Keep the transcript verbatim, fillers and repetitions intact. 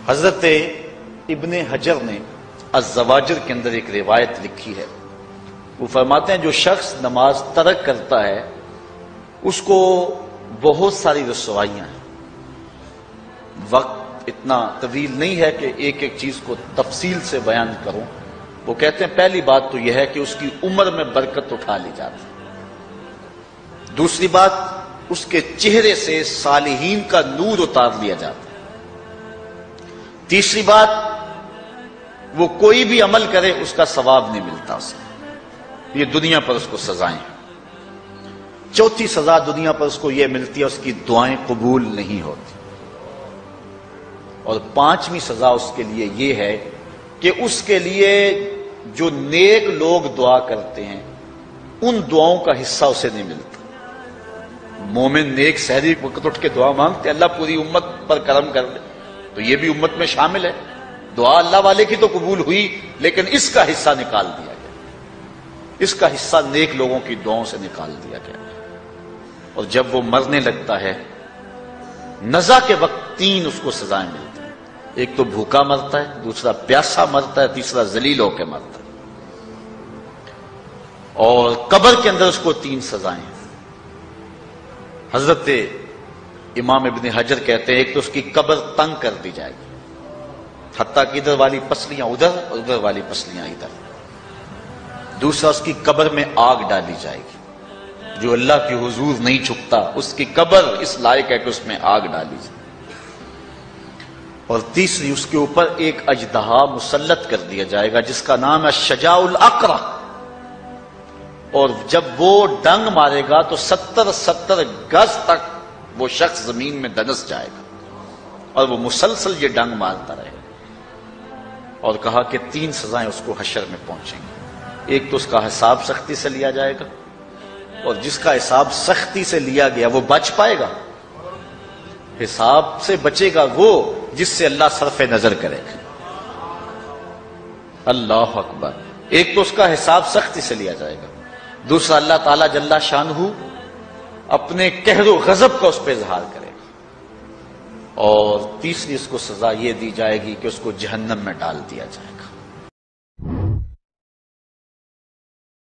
حضرت ابن حجر نے الزواجر کے اندر ایک روایت لکھی ہے، وہ فرماتے ہیں جو شخص نماز ترک کرتا ہے اس کو بہت ساری رسوائیاں ہیں۔ وقت اتنا طویل نہیں ہے کہ ایک ایک چیز کو تفصیل سے بیان کروں۔ وہ کہتے ہیں پہلی بات تو یہ ہے کہ اس کی عمر میں برکت اٹھا لی جاتی ہے، دوسری بات اس کے چہرے سے صالحین کا نور اتار لیا جاتا ہے، تیسری بات وہ کوئی بھی عمل کرے اس کا ثواب نہیں ملتا اسے، یہ دنیا پر اس کو سزائیں ہیں۔ چوتھی سزا دنیا پر اس کو یہ ملتی ہے اس کی دعائیں قبول نہیں ہوتی، اور پانچویں سزا اس کے لیے یہ ہے کہ اس کے لیے جو نیک لوگ دعا کرتے ہیں ان دعاؤں کا حصہ اسے نہیں ملتا۔ مومن نیک سحری وقت اٹھ کے دعا مانگتے اللہ پوری امت پر کرم کر دے، تو یہ بھی امت میں شامل ہے، دعا اللہ والے کی تو قبول ہوئی لیکن اس کا حصہ نکال دیا گیا، اس کا حصہ نیک لوگوں کی دعاؤں سے نکال دیا گیا۔ اور جب وہ مرنے لگتا ہے نزا کے وقت تین اس کو سزائیں ملتی ہیں، ایک تو بھوکا مرتا ہے، دوسرا پیاسا مرتا ہے، تیسرا ذلیل ہو کے مرتا ہے۔ اور قبر کے اندر اس کو تین سزائیں ہیں۔ حضرت امام ابن حجر کہتے ہیں ایک تو اس کی قبر تنگ کر دی جائے گی، حتیٰ کہ ادھر والی پسلیاں ادھر اور ادھر والی پسلیاں ادھر۔ دوسرا اس کی قبر میں آگ ڈالی جائے گی، جو اللہ کی حضور نہیں چھکتا اس کی قبر اس لائق ہے کہ اس میں آگ ڈالی جائے۔ اور تیسری اس کے اوپر ایک اژدہا مسلط کر دیا جائے گا جس کا نام ہے شجاع الاقرع، اور جب وہ ڈنگ مارے گا تو ستر ستر گز تک وہ شخص زمین میں دنس جائے گا، اور وہ مسلسل یہ ڈنگ مارتا رہے گا۔ اور کہا کہ تین سزائیں اس کو حشر میں پہنچیں گی، ایک تو اس کا حساب سختی سے لیا جائے گا، اور جس کا حساب سختی سے لیا گیا وہ بچ پائے گا، حساب سے بچے گا وہ جس سے اللہ صرف نظر کرے گا۔ اللہ اکبر۔ ایک تو اس کا حساب سختی سے لیا جائے گا، دوسرا اللہ تعالیٰ جل شانہ اپنے قہر و غضب کا اس پہ اظہار کرے گا، اور تیسری اس کو سزا یہ دی جائے گی کہ اس کو جہنم میں ڈال دیا جائے۔